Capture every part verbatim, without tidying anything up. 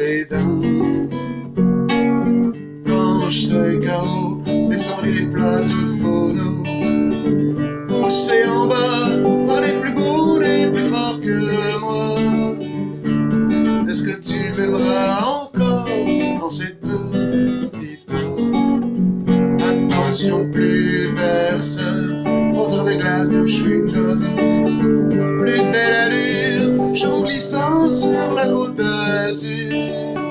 les dents. Quand je serai K O, descendu les plats de phono, poussé en bas par les plus beaux, les plus forts que moi. Est-ce que tu m'aimeras encore dans cette petite mort? Attention, plus personne contre des glaces de chewing-gum. Plus de belle allure, chevaux glissant sur la côte d'Azur.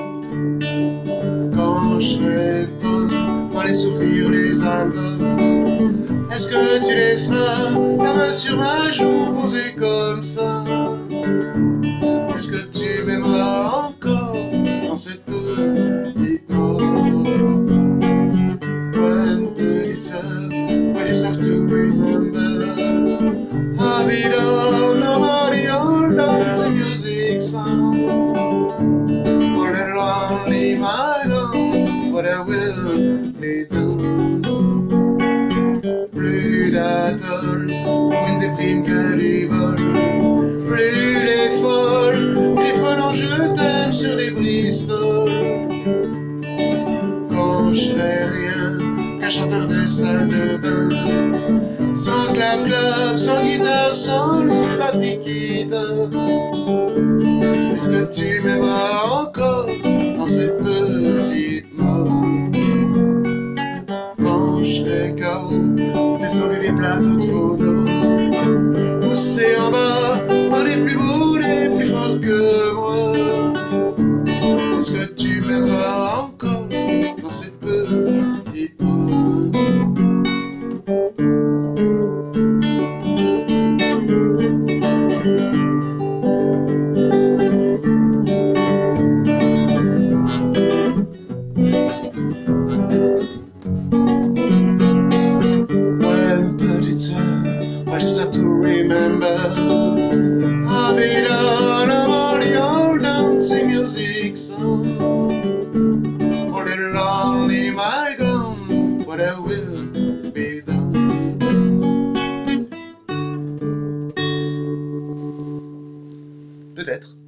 Quand je serai pomme, pour aller souffrir les albums, est-ce que tu laisseras ta main sur ma joue posée comme ça? Est-ce que tu m'aimeras encore dans cette petite mort? When petite sœur, when you have to remember, I'll be down, nobody or dancing music sound. For the lonely my love, what I will be done. Plus d'atoll pour une déprime qu'elle lui vole. Plus les folles, les folles en je t'aime sur les Bristol. Quand je serai rien qu'un chanteur de salle de bain, sans clap-clap, sans guitare, sans lui batterie guitare. Est-ce que tu m'aimeras encore dans cette petite mort? Quand je serai K O, descendu les plateaux de phono, poussé en bas par les plus beaux, les plus forts que moi. Est-ce que tu m'aimeras encore dans cette petite mort? When petite sœur, I just have to remember, I'll be down on the old dancing music song. For the lonely my gone, what I will be done. Peut-être.